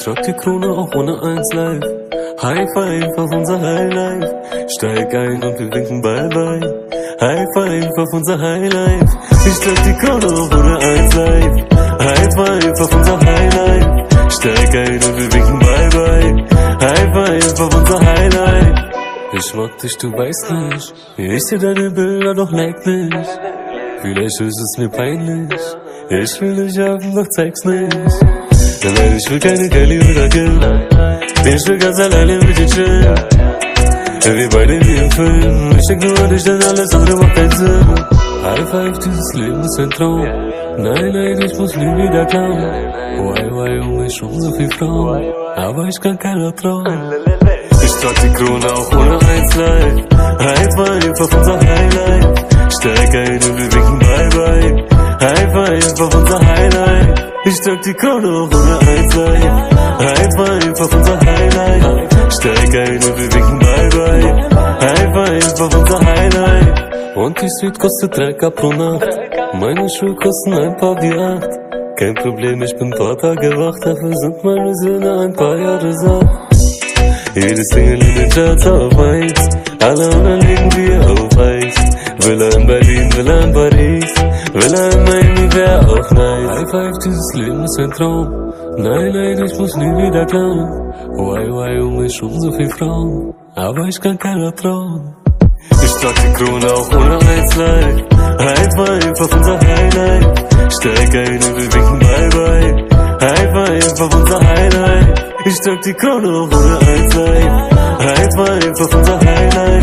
trag die Krone auch ohne 1 live. High Five auf unser Highlife. Steig ein und wir winken Bye-Bye. High Five auf unser Highlife. Ich trag die Krone auch ohne 1 live. High Five auf unser Highlife. Steig ein und wir winken Bye-Bye. High Five auf unser Highlife. Ich mag dich, du weißt nicht. Ich seh deine Bilder, doch like nicht. Vielleicht ist es mir peinlich. Ich will dich haben, doch zeig's nicht. Nein, ich will keine Kelly oder Kill. Ich will ganz alleine mit dir chillen. Wir beide wie im Film. Ich denk nur an dich, denn alles andere macht keinen Sinn. High Five, dieses Leben ist ein Traum. Nein, nein, ich muss nie wieder klauen. Why, um mich schon so viel Frauen. Aber ich kann keiner trauen. Ich trag die Krone auch ohne 1 live. High Five auf unser Highlife. Steig ein und wir winken Bye-Bye. High Five auf unser Highlife. Ich trag die Krone auch ohne 1 live. High Five auf unser Highlife. Steig ein und wir winken Bye-Bye. High Five auf unser Highlife. Und die Suite kostet 3K pro Nacht. Meine Schuhe kosten ein paar wie 8. Kein Problem, ich bin paar Tage wach. Dafür sind meine Söhne ein paar Jahre satt. Jede Single in den Charts auf 1. Alle anderen legen wir auf Eis. Villa in Berlin, Villa in Paris. Villa in Miami wär auch nice. High Five, dieses Leben ist ein Traum. Nein, nein, ich muss nie wieder klauen. Why, um mich schon so viel Frauen. Aber ich kann keiner trauen. Ich trag die Krone auch ohne 1 live. High Five auf unser Highlife. Steig ein und wir winken Bye-Bye. High Five auf unser Highlife. Ich trag die Krone auch ohne 1 live. High Five auf unser Highlife.